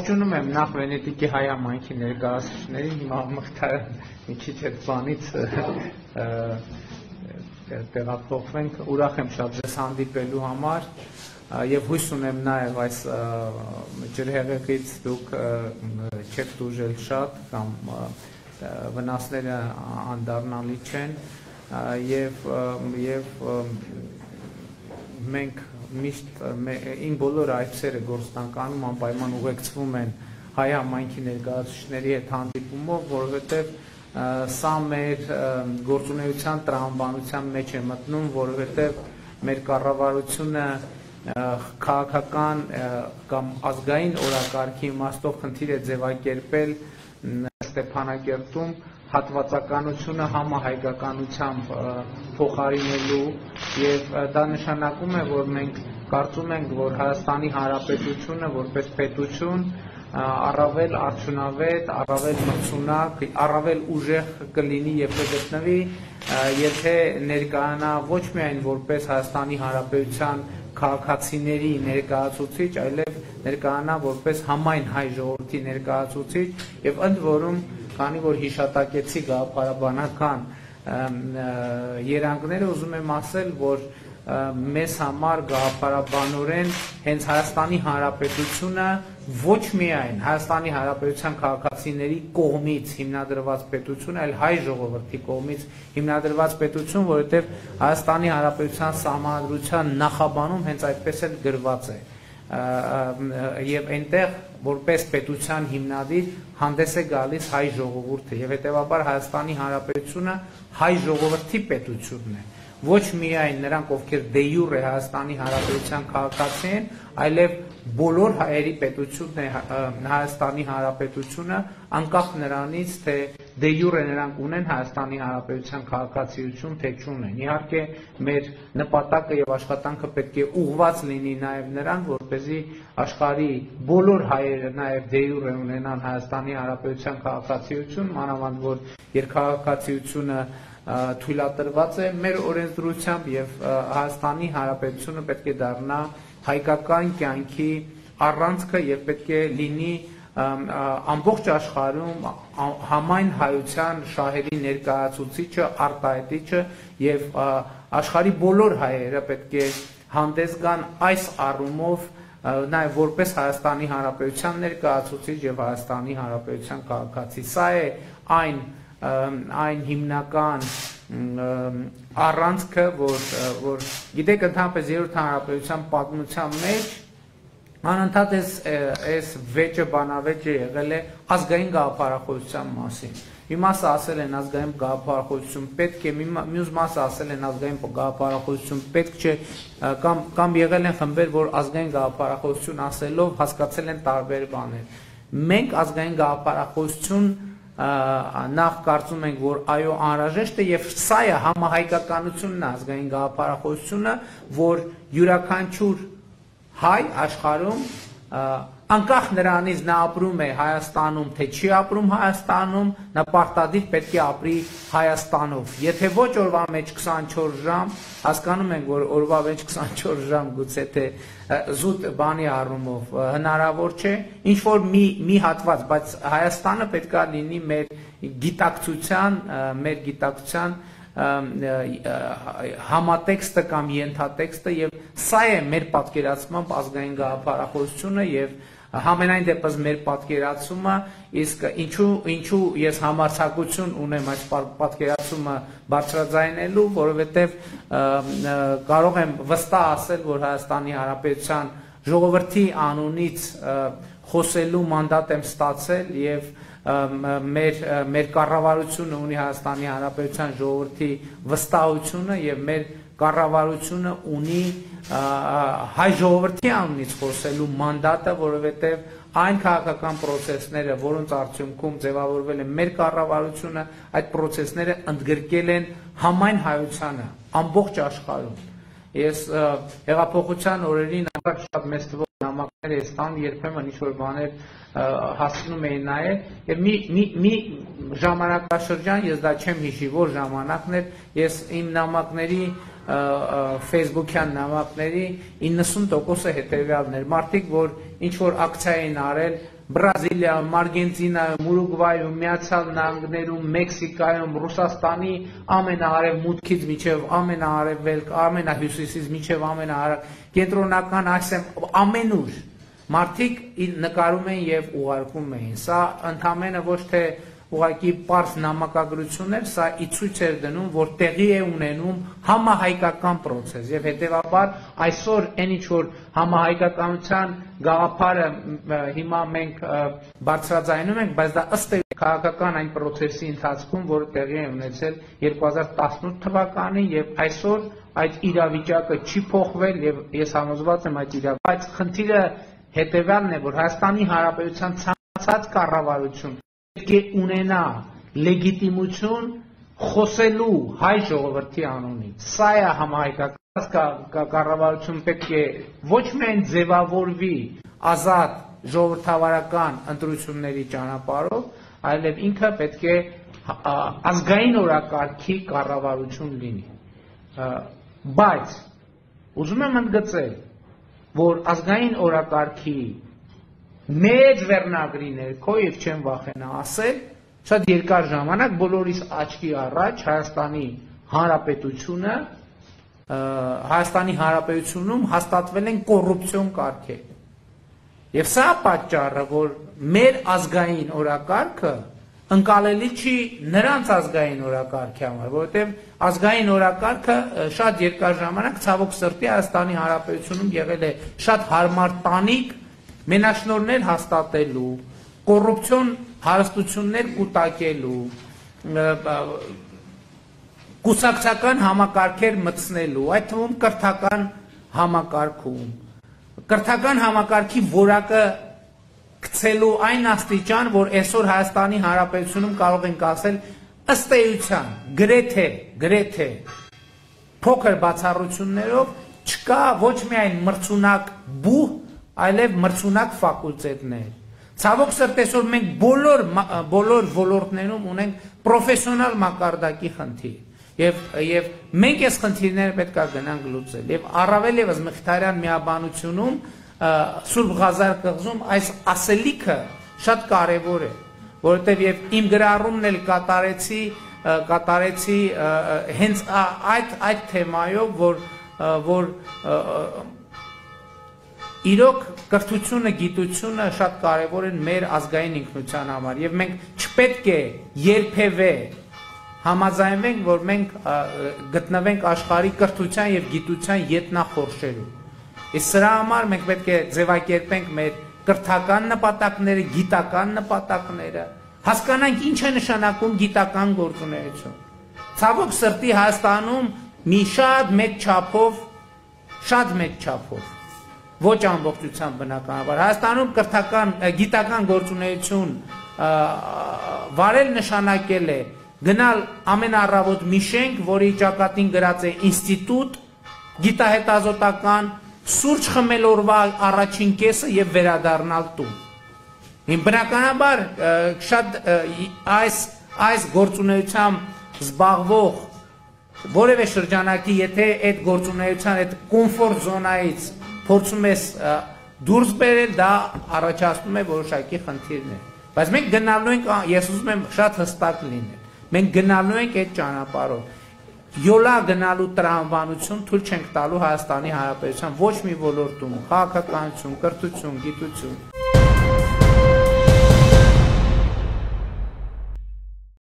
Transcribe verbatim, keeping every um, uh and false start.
Ողջունում եմ նախ Վենետիկի հայ համայնքի ներկայացուցիչներին, հիմա մխիթարը մի քիչ այդ բանից տեղափոխվենք, ուրախ եմ շատ ձեզ հանդիպելու համար եւ հույս ունեմ նաեւ այս ջրհեղեղից դուք չեք դուժել շատ կամ վնասները անդառնալի չեն եւ եւ մենք միշտ ին բոլոր այցերը գործնականում անպայման ուղեկցվում են հայ համայնքի ներկայացուցիչների հետ հանդիպումով, որովհետև սա մեր գործունեության տրամաբանության մեջ է մտնում, որովհետև մեր կառավարությունը քաղաքական կամ ազգային օրակարգի իմաստով խնդիր է ձևակերպել Ստեփանակերտում հատվածականությունը համահայկականությամբ փոխարինելու եւ դա նշանակում է, որ մենք կարծում ենք, որ Հայաստանի Հանրապետությունը որպես պետություն առավել արդյունավետ, առավել մրցունակ, առավել ուժեղ կլինի եւ կգտնվի, եթե ներկայանա ոչ միայն որպես Հայաստանի Հանրապետության քաղաքացիների ներկայացուցիչ, այլև ներկայանա որպես համայն հայ ժողովրդի ներկայացուցիչ եւ ընդ որում քանի որ հիշատակեցի գաղափարաբանական երանգները, ուզում եմ ասել, որ մեզ համար գաղափարաբանորեն հենց Հայաստանի Հանրապետությունը ոչ միայն Հայաստանի Հանրապետության քաղաքացիների կողմից հիմնադրված պետություն, այլ հայ ժողովրդի կողմից հիմնադրված պետություն, որովհետև Հայաստանի Հանրապետության Սահմանադրության նախաբանում հենց այդպես էլ գրված է եւ այնտեղ որպես պետության հիմնադիր հանդես է գալիս հայ ժողովուրդը եւ հետեւաբար Հայաստանի Հանրապետությունը հայ ժողովրդի պետությունն է, ոչ միայն նրանք, ովքեր դե յուրե Հայաստանի Հանրապետության քաղաքացի են, այլև բոլոր հայերի պետությունն է Հայաստանի Հանրապետությունը, անկախ նրանից, թե դե յուրե նրանք ունեն Հայաստանի Հանրապետության քաղաքացիություն, թե չունեն։ Իհարկե, մեր նպատակը եւ աշխատանքը պետք է ուղղված լինի նաեւ նրան, որպեսզի աշխարհի բոլոր հայերը նաեւ դե յուրե ունենան Հայաստանի Հանրապետության քաղաքացիություն, մանավանդ որ երկքաղաքացիությունը թույլատրված է մեր օրենսդրությամբ եւ Հայաստանի Հանրապետությունը պետք է դառնա հայկական կյանքի առանցքը եւ պետք է լինի ամբողջ աշխարհում համայն հայության շահերի ներկայացուցիչը, արտահայտիչը եւ աշխարհի բոլոր հայերը պետք է հանդես գան այս առումով նաեւ որպես Հայաստանի Հանրապետության ներկայացուցիչ եւ Հայաստանի Հանրապետության քաղաքացի։ Սա է այն այն հիմնական առանցքը, որ որ գիտեք ընդհանրապես երրորդ հանրապետության պատմության մեջ անընդհատ այս վեճը բանավեճը եղել է ազգային գաղափարախոսության մասին։ Մի մասը ասել են ազգային գաղափարախոսություն պետք է, մյուս մասը ասել են ազգային գաղափարախոսություն պետք չէ, կամ կամ եղել են խմբեր, որ ազգային գաղափարախոսություն ասելով հասկացել են տարբեր բաներ։ Մենք ազգային գաղափարախոսություն նախ կարծում ենք, որ այո անհրաժեշտ է եւ սա է համահայկականությունն ազգային գաղափարախոսությունը, որ յուրաքանչյուր հայ աշխարհում անկախ նրանից նա ապրում է Հայաստանում, թե չի ապրում Հայաստանում, նա պարտադիր պետք է ապրի Հայաստանով։ Եթե ոչ օրվա մեջ քսանչորս ժամ, հասկանում ենք, որ օրվա մեջ քսանչորս ժամ գուցե թե զուտ բանի առումով հնարավոր չէ, ինչ որ մի մի հատված, բայց Հայաստանը պետք է լինի մեր գիտակցության, մեր գիտակցության համատեքստը կամ ենթատեքստը եւ սա է մեր պատկերացմամբ ազգային գաղափարախոսությունը եւ համենայն դեպս մեր պատկերացումը, իսկ ինչու ինչու ես համարձակություն ունեմ այս պատկերացումը բարձրաձայնելու, որովհետեւ կարող եմ վստահ ասել, որ Հայաստանի Հանրապետության ժողովրդի անունից խոսելու մանդատ եմ ստացել եւ մեր մեր կառավարությունը ունի Հայաստանի Հանրապետության ժողովրդի վստահությունը եւ մեր կառավարությունը ունի հայ ժողովրդի անունից խոսելու մանդատը, որովհետեւ այն քաղաքական process-ները, որոնց արդյունքում ձևավորվել է մեր կառավարությունը, այդ process-ները ընդգրկել են համայն հայությանը, ամբողջ աշխարհում։ Ես հեղափոխության օրերին շատ մեծ թվով նամակներ էի ստանում, երբեմն ինչ-որ բաներ հասնում էին նայել, եւ մի մի ժամանակաշրջան, ես դա չեմ հիշի, որ ժամանակն էր, ես իմ նամակների Facebook-յան նամակների իննսուն տոկոսը հետևյալն էր, մարդիկ, որ ինչ որ ակցիա էին արել Բրազիլիայում, Արգենտինայում, Ուրուգվայում, Միացյալ Նահանգներում, Մեքսիկայում, Ռուսաստանի ամենաարևմուտքից մինչև ամենաարևելք, ամենահյուսիսից մինչև ամենահարավ, կենտրոնական Ասիայում ամենուր մարդիկ նկարում են եւ ուղարկում էին։ Սա ընդհանրապես ոչ թե ուղղակի պարզ նամակագրություն էր, սա ի ցույց էր դնում, որ տեղի է ունենում համահայկական process եւ հետեւաբար այսօր այն ինչ որ համահայկականության գաղափարը հիմա մենք բարձրաձայնում ենք, բայց դա ըստ է քաղաքական այն process-ի ընթացքում, որը տեղի է ունեցել երկու հազար տասնութ թվականին եւ այսօր այդ իրավիճակը չի փոխվել եւ ես համոզված եմ այդ իրավիճակը, բայց խնդիրը հետեւյալն է, որ Հայաստանի Հանրապետության ցանկացած կառավարություն պետք է ունենա լեգիտիմություն խոսելու հայ ժողովրդի անունից։ Սա է համահայկական կառավարություն պետք է ոչ միայն ձևավորվի ազատ ժողովրդավարական ընտրությունների ճանապարհով, այլև ինքը պետք է ազգային օրակարգի կառավարություն լինի։ Բայց ուզում եմ ընդգծել, որ ազգային օրակարգի մեծ վերնագրի ներքո եւ չեմ վախենա ասել, շատ երկար ժամանակ բոլորիս աչքի առաջ Հայաստանի Հանրապետությունը Հայաստանի Հանրապետությունում հաստատվել են կոռուպցիոն կարգեր։ Եվ սա պատճառը, որ մեր ազգային օրակարգը ընկալելի չի նրանց ազգային օրակարգի համար, որովհետև ազգային օրակարգը շատ երկար ժամանակ ցավոք սրտի Հայաստանի Հանրապետությունում եղել է շատ հարմար տանիք մենաշնորհներ հաստատելու, կոռուպցիոն հարստություններ կուտակելու, կուսակցական համակարգեր մտցնելու, այդ թվում կրթական համակարգում, կրթական համակարգի որակը գցելու այն աստիճան, որ այսօր Հայաստանի Հանրապետությունում կարող ենք ասել ըստ էության, գրեթե, գրեթե փոքր բացառություններով չկա ոչ միայն մրցունակ բուհ, այլև մրցունակ ֆակուլտետներ։ Ցավոք սրտի այսօր մենք բոլոր բոլոր ոլորտներում ունենք պրոֆեսիոնալ մակարդակի խնդիր։ Եվ եւ մենք այս խնդիրները պետք է գնանք լուծել։ Եվ առավել եւս Մխիթարյան միաբանությունում Սուրբ Ղազար կղզում այս ասելիքը շատ կարեւոր է, որովհետեւ եւ իմ գրառումն էլ կատարեցի կատարեցի հենց այդ այդ թեմայով, որ որ իրոք կրթությունը, գիտությունը շատ կարևոր են մեր ազգային ինքնության համար եւ մենք չպետք է երբևէ համաձայնվենք, որ մենք գտնվենք աշխարհի կրթության եւ գիտության ետնախորշերում։ Իսկ սրա համար մենք պետք է ձևակերպենք մեր կրթական նպատակները, գիտական նպատակները, հասկանանք ինչ է նշանակում գիտական գործունեություն։ Ցավոք սրտի Հայաստանում մի շատ մեծ չափով, շատ մեծ չափով ոչ ամբողջությամբ բնականաբար Հայաստանում կրթական գիտական գործունեություն վարել նշանակել է գնալ ամենառավոտ մի շենք, որի ճակատին գրած է ինստիտուտ գիտահետազոտական, սուրճ խմել օրվա առաջին կեսը եւ վերադառնալ տուն։ Իմ բնականաբար շատ այս այս գործունեությամբ զբաղվող որևէ շրջանակի, եթե այդ գործունեության այդ կոմֆորտ զոնայից փորձում ես դուրս բերել, դա առաջացնում է որոշակի խնդիրներ։ Բայց մենք գնալու ենք, ես ուզում եմ շատ հստակ լինել, մենք գնալու ենք այդ ճանապարհով։ Յոլա գնալու տրամաբանություն թույլ չենք տալու Հայաստանի Հանրապետության ոչ մի ոլորտում, քաղաքականություն, կրթություն, գիտություն։